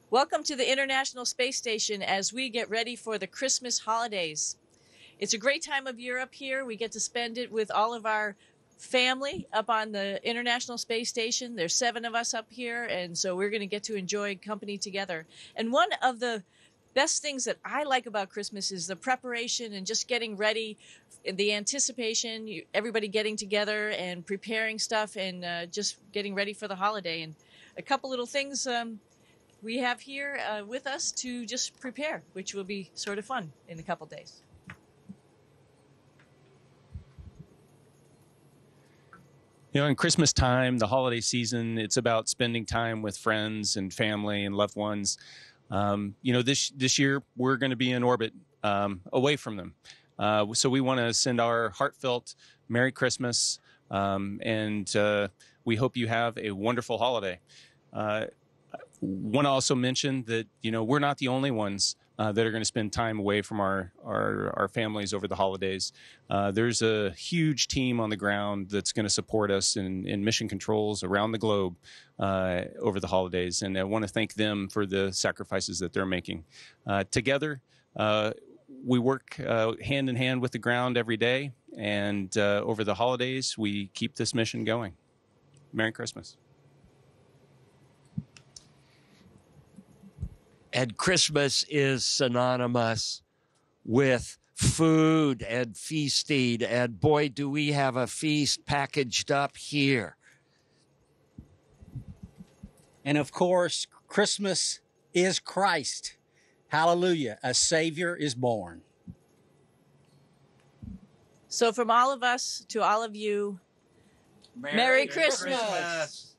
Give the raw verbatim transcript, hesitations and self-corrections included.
Welcome to the International Space Station as we get ready for the Christmas holidays. It's a great time of year up here. We get to spend it with all of our family up on the International Space Station. There's seven of us up here, and so we're going to get to enjoy company together. And one of the best things that I like about Christmas is the preparation and just getting ready, the anticipation, you, everybody getting together and preparing stuff and uh, just getting ready for the holiday. And a couple little things um, we have here uh, with us to just prepare, which will be sort of fun in a couple days. You know, in Christmas time, the holiday season, it's about spending time with friends and family and loved ones. Um, you know, this this year we're going to be in orbit um, away from them. Uh, so we want to send our heartfelt Merry Christmas, um, and uh, we hope you have a wonderful holiday. Uh, want to also mention that, you know, we're not the only ones uh, that are going to spend time away from our, our, our families over the holidays. Uh, there's a huge team on the ground that's going to support us in, in mission controls around the globe uh, over the holidays. And I want to thank them for the sacrifices that they're making. Uh, together, uh, we work uh, hand in hand with the ground every day. And uh, over the holidays, we keep this mission going. Merry Christmas. And Christmas is synonymous with food and feasting. And boy, do we have a feast packaged up here. And of course, Christmas is Christ. Hallelujah. A Savior is born. So from all of us to all of you, Merry, Merry Christmas. Christmas.